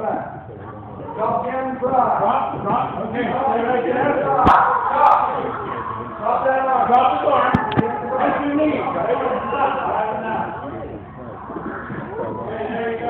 Drop down and drop. Drop. Okay. Stay right there. Drop that arm. Drop the arm. That's your knee. Right now. Okay, there you go.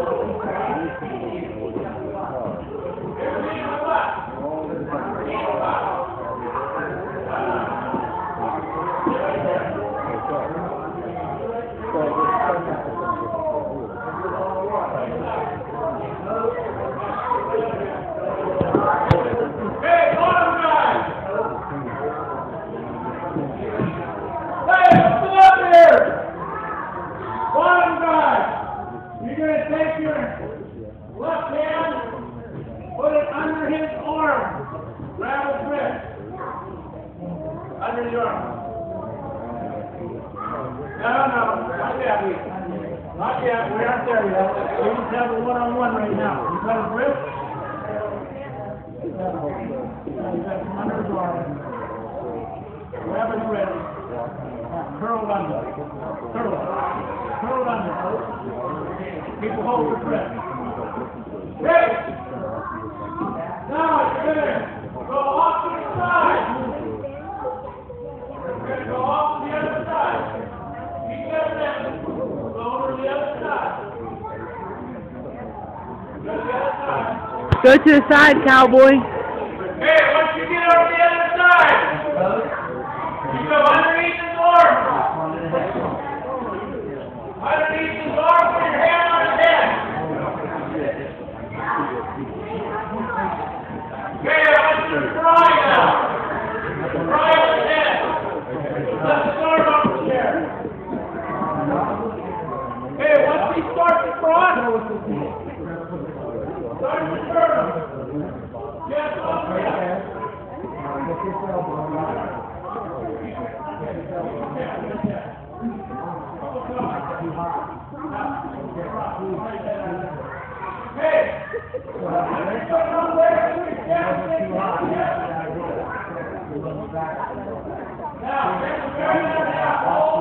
Take your left hand, put it under his arm, grab his wrist, under the arm. No, not yet. Not yet, we aren't there yet. We just have a one-on-one right now. You got his wrist? You got him under his arm. Grab his wrist. Curl under. Curl under. People hold your breath. Ready? Now you're going to go off to the side. You're going to go off to the other side. Keep that down. Go over to the other side. Go to the other side. Go to the side, cowboy. Hey, once you get over the other side, you go underneath his arm. Underneath his arm, put your hand on his head. Okay, I want you to try now. Try on his head. Let the arm off the chair. Okay, once he starts to front, start to turn him. Yes, off the head. Hey! Now,